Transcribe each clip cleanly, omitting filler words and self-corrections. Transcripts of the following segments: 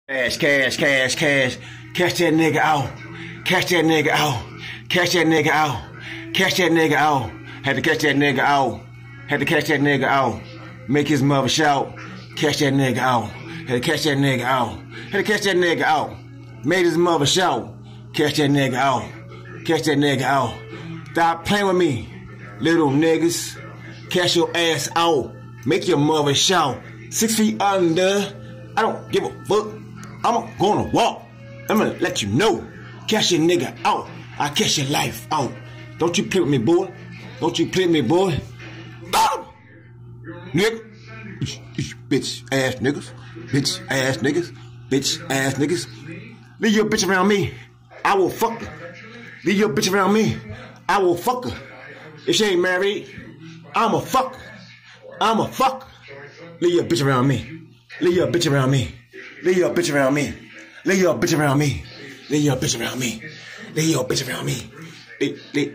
Cash, cash, cash, cash. Cash that nigga out. Cash that nigga out. Cash that nigga out. Cash that nigga out. Had to catch that nigga out. Had to catch that nigga out. Make his mother shout. Catch that nigga out. Had to catch that nigga out. Had to catch that nigga out. Made his mother shout. Catch that nigga out. Catch that nigga out. Stop playing with me, little niggas. Catch your ass out. Make your mother shout. 6 feet under. I don't give a fuck. I'm gonna walk. I'm gonna let you know. Catch your nigga out. I catch your life out. Don't you play with me, boy. Don't you play with me, boy. Bow! Nigga. Bitch ass niggas. Bitch ass niggas. Bitch ass niggas. Leave your bitch around me. I will fuck her. Leave your bitch around me. I will fuck her. If she ain't married, I'm a fuck her. I'm a fuck her. Leave your bitch around me. Leave your bitch around me. Leave your bitch around me. Leave your bitch around me. Leave your bitch around me. Leave your bitch around me. Leave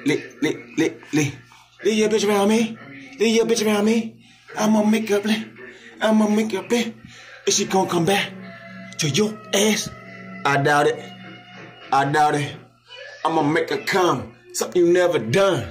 your bitch around me. Leave your bitch around me. I'ma make up. I'ma make up. Is she gonna come back to your ass? I doubt it. I doubt it. I'ma make her come. Something you never done.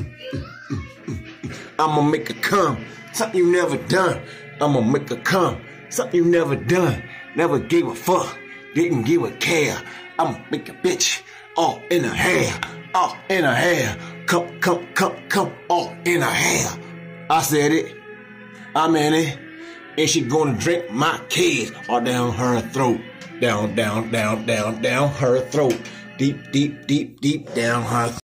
I'ma make her come. Something you never done. I'ma make her come. Something you never done. Never gave a fuck. Didn't give a care. I'ma make a bitch all in her hair. All in her hair. Come, all in her hair. I said it. I meant it. And she gonna drink my kids all down her throat. Down her throat. Deep down her throat.